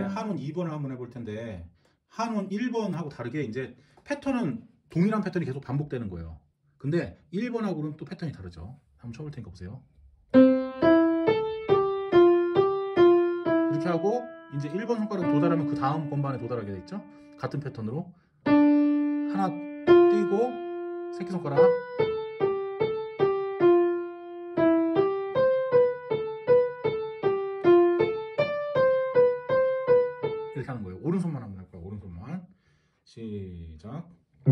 한운 2번을 한번 해볼 텐데, 한운 1번하고 다르게 이제 패턴은 동일한 패턴이 계속 반복되는 거예요. 근데 1번하고는 또 패턴이 다르죠. 한번 쳐볼 테니까 보세요. 이렇게 하고 이제 1번 손가락에 도달하면 그 다음 건반에 도달하게 돼 있죠. 같은 패턴으로 하나 띄고 새끼손가락 이렇게 하는 거예요. 오른손만 한번 할 거예요. 오른손만. 시작.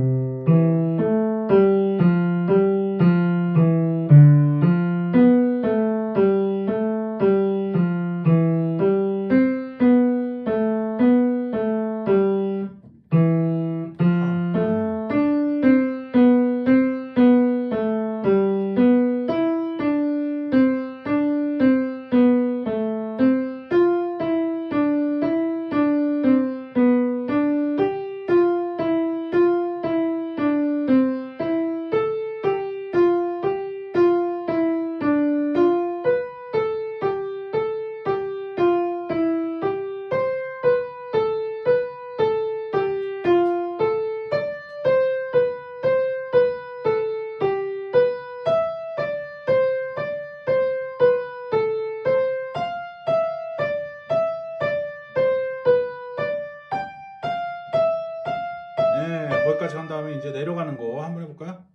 네, 거기까지 간 다음에 이제 내려가는 거 한번 해볼까요?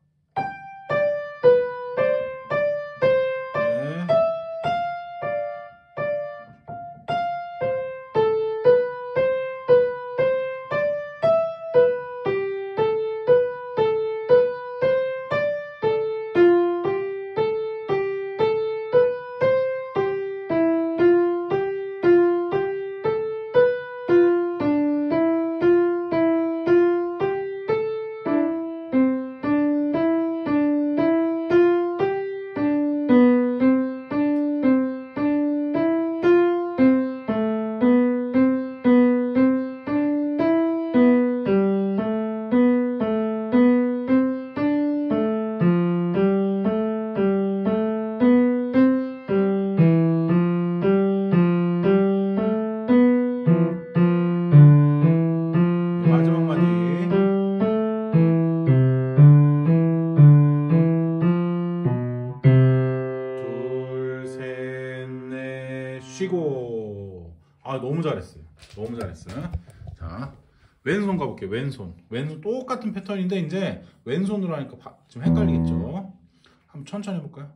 네. 마지막 마디. 둘, 셋, 넷, 쉬고. 아, 너무 잘했어요. 너무 잘했어요. 자, 왼손 가볼게요. 왼손. 왼손 똑같은 패턴인데 이제 왼손으로 하니까 좀 헷갈리겠죠. 한번 천천히 해볼까요?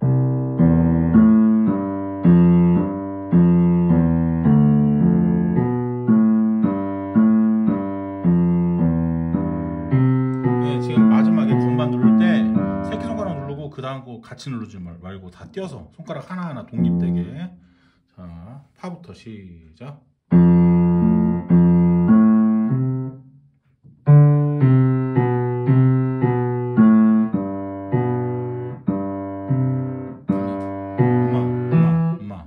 지금 마지막에 건반 누를 때 새끼손가락 누르고 그 다음 거 같이 누르지 말고 다 띄어서 손가락 하나하나 독립되게. 자, 파부터 시작. 엄마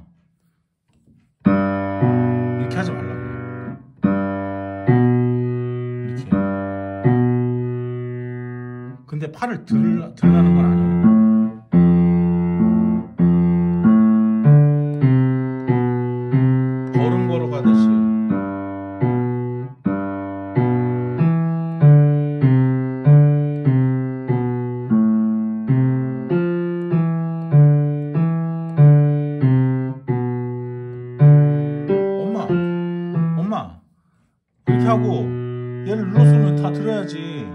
이렇게 하지 말라고. 이렇게. 근데 팔을 들라는 건 아니에요. 걸음 걸어가듯이. 엄마 이렇게 하고 얘를 눌렀으면 다 들어야지.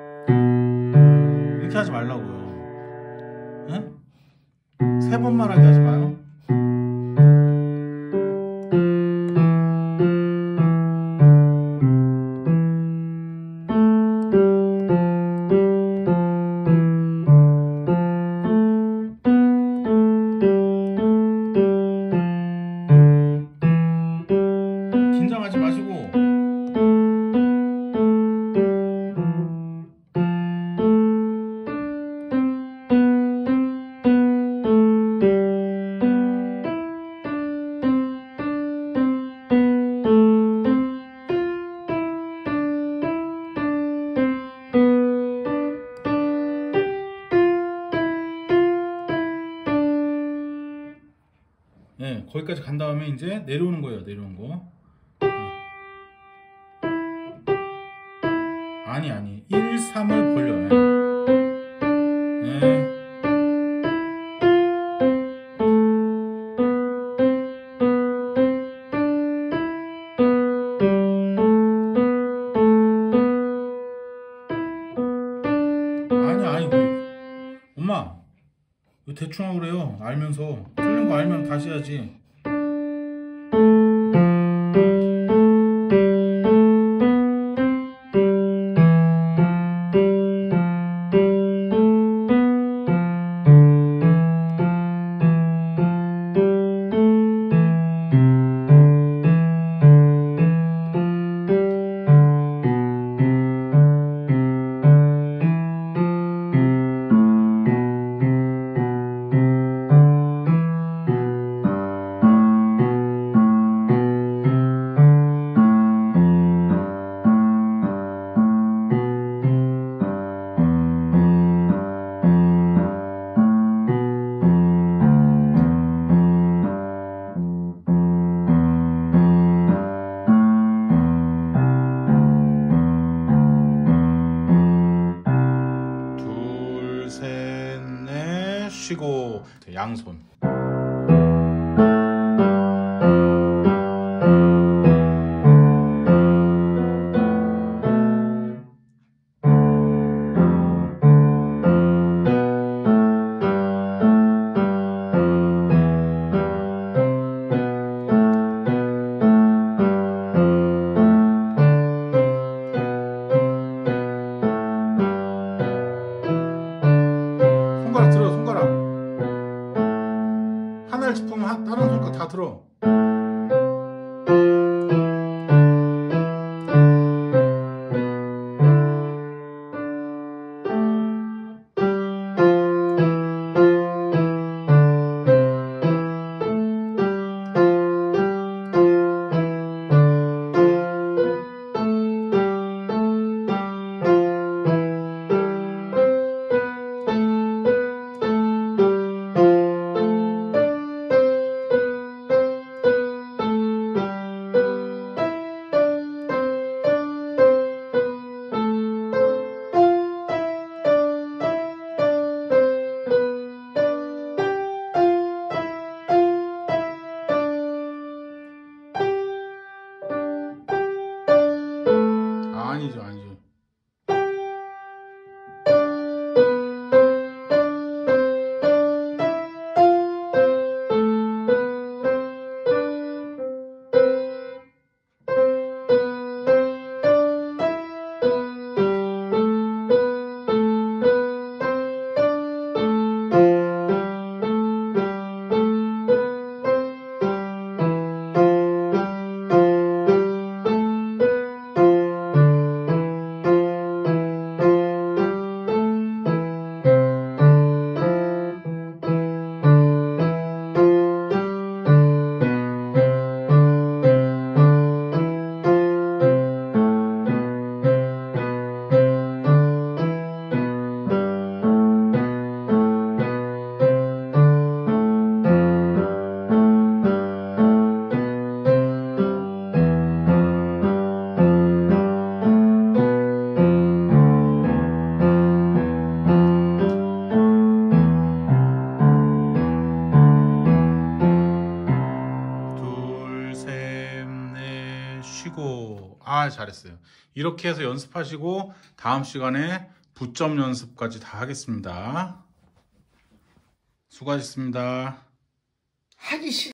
이렇게 하지 말라고요. 응? 3번 말하게 하지 마요. 긴장하지 마시고. 네, 거기까지 간 다음에 이제 내려오는 거예요. 내려오는 거. 아니 1, 3을 벌려요. 네. 아니 엄마 왜 대충 하고 그래요? 알면서 틀린 거 알면 다시 해야지. 셋, 넷, 쉬고 양손. 손가락 들어, 손가락. 하나를 짚으면 다른 손가락 다 들어. 아니죠. 쉬고. 잘했어요. 이렇게 해서 연습하시고 다음 시간에 부점 연습까지 다 하겠습니다. 수고하셨습니다. 하기 싫어.